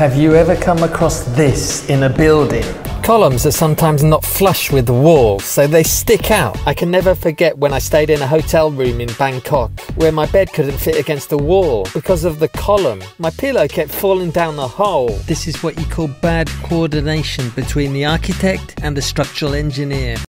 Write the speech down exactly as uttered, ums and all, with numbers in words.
Have you ever come across this in a building? Columns are sometimes not flush with the walls, so they stick out. I can never forget when I stayed in a hotel room in Bangkok, where my bed couldn't fit against the wall because of the column. My pillow kept falling down the hole. This is what you call bad coordination between the architect and the structural engineer.